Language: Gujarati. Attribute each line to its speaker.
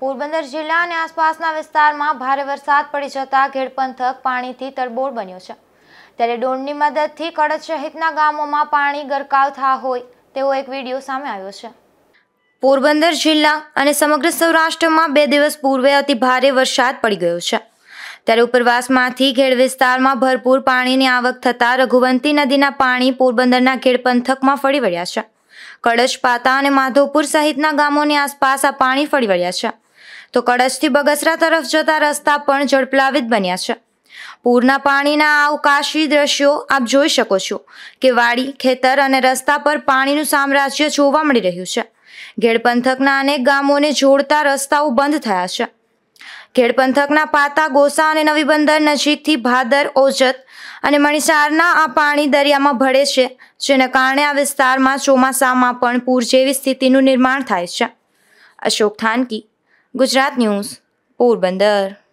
Speaker 1: પોરબંદર જિલ્લા અને આસપાસના વિસ્તારમાં ભારે વરસાદ પડી જતા ઘેડ પંથક પાણીથી તરબોળ બન્યો છે। ત્યારે ડ્રોનની મદદથી કડચ સહિતના ગામોમાં પાણી ગરકાવ થયા હોય તેવો એક વિડીયો સામે આવ્યો છે। પોરબંદર જિલ્લા અને સમગ્ર સૌરાષ્ટ્રમાં 2 દિવસ પૂર્વે અતિ ભારે વરસાદ પડી ગયો છે। ત્યારે ઉપરવાસમાંથી ઘેડ વિસ્તારમાં ભરપૂર પાણીની આવક થતાં રઘુવંતી નદીના પાણી પોરબંદરના ઘેડ પંથકમાં ફરી વળ્યા છે। કડચ, પાતા અને માધવપુર સહિતના ગામોની આસપાસ આ પાણી ફરી વળ્યા છે તો કડચથી બગસરા તરફ જતા રસ્તા પણ જળપ્લાવિત બન્યા છે। પૂરના પાણીના અવકાશી દ્રશ્યો આપ જોઈ શકો છો કે વાડી, ખેતર અને રસ્તા પર પાણીનું સામ્રાજ્ય જોવા મળી રહ્યું છે। ઘેડ પંથકના અનેક ગામોને જોડતા રસ્તાઓ બંધ થયા છે। ઘેડ પંથકના પાતા, ગોસા અને નવી બંદર નજીકથી ભાદર, ઓજત અને મણીસારના આ પાણી દરિયામાં ભળે છે, જેને કારણે આ વિસ્તારમાં ચોમાસામાં પણ પૂર જેવી સ્થિતિનું નિર્માણ થાય છે। અશોક થાનકી, ગુજરાત ન્યૂઝ, પોરબંદર।